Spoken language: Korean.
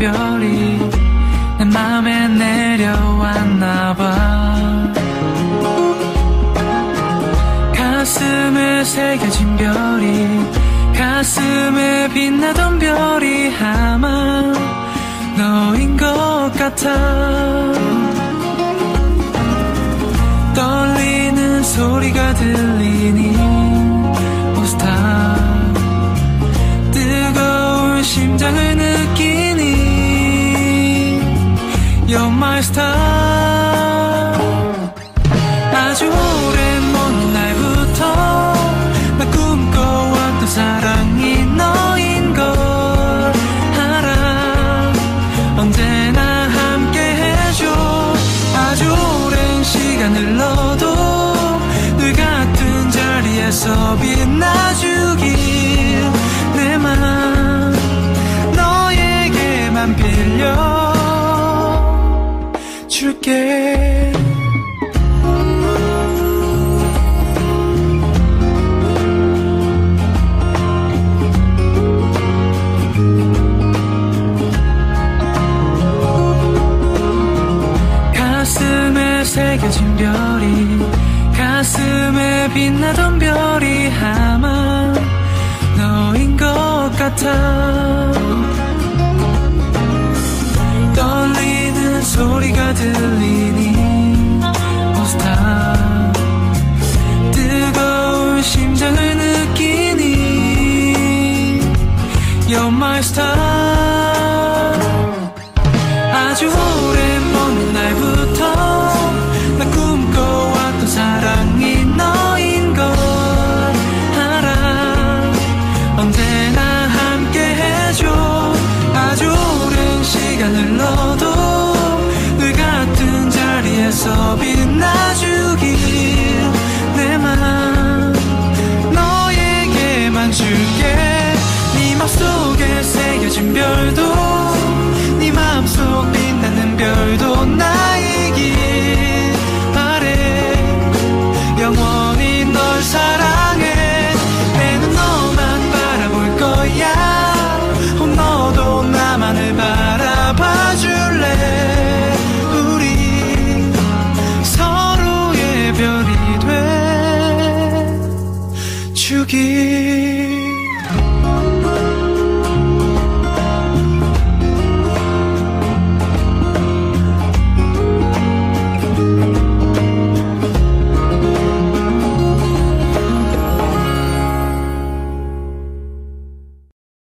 별이 내 맘에 내려왔나봐. 가슴에 새겨진 별이 가슴에 빛나던 별이 아마 너인 것 같아. 떨리는 소리가 들리니 오스타 뜨거운 심장을 느끼니 You're my star. 아주 오랜 먼 날부터 나 꿈꿔왔던 사랑이 너인 걸 알아. 언제나 함께 해줘. 아주 오랜 시간 흘러도 늘 같은 자리에서 빛나주길. 내 맘 너에게만 빌려줄게. 가슴에 새겨진 별이 가슴에 빛나던 별이 아마 너인 것 같아. 떨리는 소리가 들리니 오스타 뜨거운 심장을 느끼니 You're my star. 아주 오랜 먼 날부터 나 꿈꿔왔던 사랑이 너인 걸 알아. 언제나 함께 해줘. 아주 오랜 시간 흘러도 늘 같은 자리에서 빛나주길. 내 맘 너에게만 줄게. 네 맘속에 새겨진 별도 네 맘속 빛나는 별도 나